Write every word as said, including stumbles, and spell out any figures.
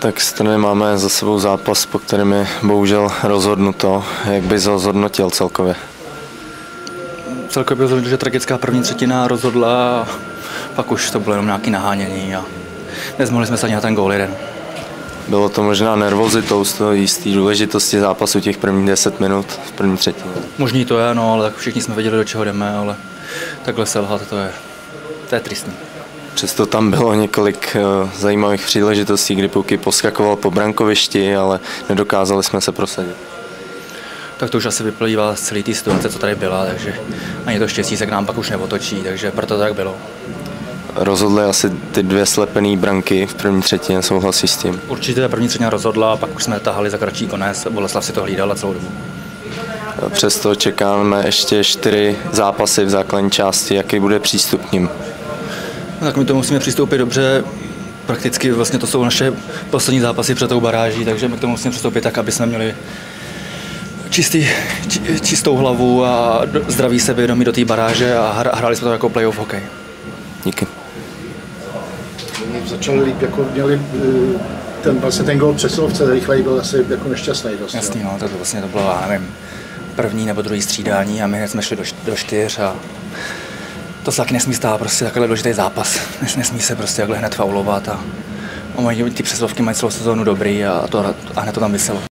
Tak s Trny máme za sebou zápas, po kterém je bohužel rozhodnuto. Jak bys ho zhodnotil celkově? Celkově bych rozhodl, že tragická první třetina rozhodla a pak už to bylo jenom nějaké nahánění a nezmohli jsme se ani na ten gól jeden. Bylo to možná nervozitou z toho jisté důležitosti zápasu těch prvních deset minut v první třetině? Možný to je, no, ale tak všichni jsme věděli, do čeho jdeme, ale takhle selhat, to je, to je tristní. Přesto tam bylo několik uh, zajímavých příležitostí, kdy Puky poskakoval po brankovišti, ale nedokázali jsme se prosadit. Tak to už asi vyplývá z celé té situace, co tady byla, takže ani to štěstí se k nám pak už neotočí, takže proto tak bylo. Rozhodly asi ty dvě slepené branky v první třetině, souhlasí s tím? Určitě první třetina rozhodla, pak už jsme tahali za kratší konec, Boleslav si to hlídala celou dobu. Přesto čekáme ještě čtyři zápasy v základní části, jaký bude přístup k nim? No, tak my to musíme přistoupit dobře, prakticky vlastně to jsou naše poslední zápasy před tou baráží, takže my k tomu musíme přistoupit tak, aby jsme měli čistý, či, čistou hlavu a zdravý sebevědomí do té baráže a hráli jsme to jako playoff hokej. Díky. Začali líp, jako měli ten, vlastně ten gól přesilovce rychleji byl asi jako nešťastný. Dost, Jasný, no, to vlastně to bylo, já nevím, první nebo druhý střídání a my hned jsme šli do, do čtyř a to se taky nesmí stát, prostě takhle důležitý zápas. Nesmí se prostě takhle hned faulovat a, a ty přesilovky mají celou sezónu dobrý a, to, a hned to tam vyselo.